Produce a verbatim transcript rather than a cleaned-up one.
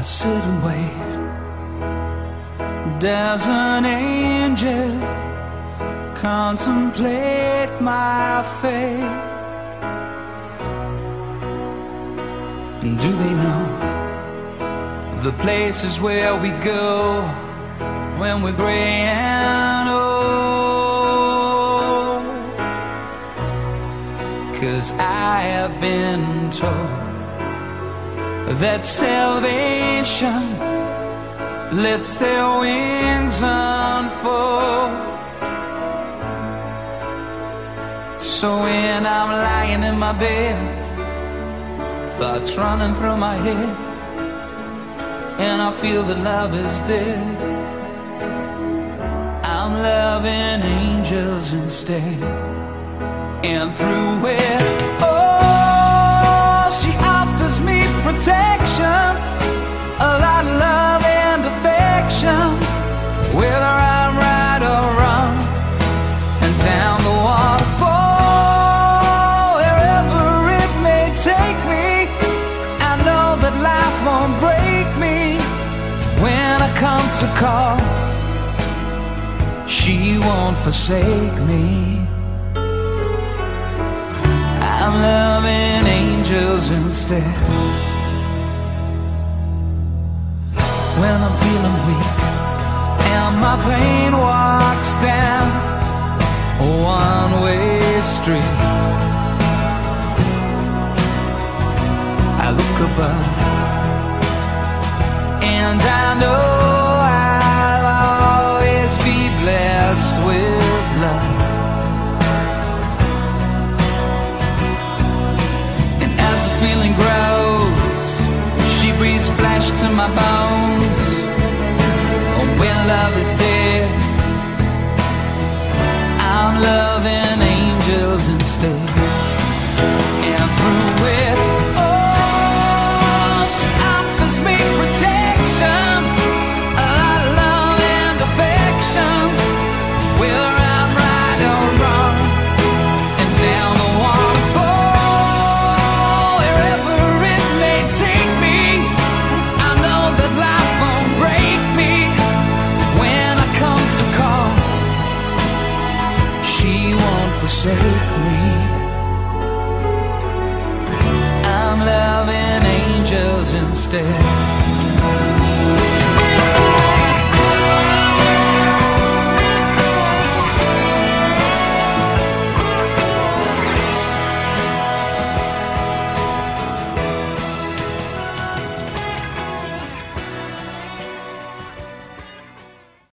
I sit and wait. Does an angel contemplate my fate? And do they know the places where we go when we're gray and old? 'Cause I have been told that salvation lets their wings unfold. So when I'm lying in my bed, thoughts running through my head, and I feel that love is dead, I'm loving angels instead. And through it, oh, she offers me protection, a lot of love and affection, whether I'm right or wrong, and down the waterfall, wherever it may take me, I know that life won't break me when I come to call. She won't forsake me. I'm loving angels instead. When I'm feeling weak and my pain walks down a one-way street, I look above and I know I'll always be blessed with love. And as the feeling grows, she breathes flesh to my bones. Oh, when love is dead, I'm loving angels instead. And through it, oh, she offers me protection, a lot of love and affection, whether I'm right or wrong, and down the waterfall, wherever it may take me, I know that life won't break me when I come to call. She won't forsake me. I'm loving angels instead.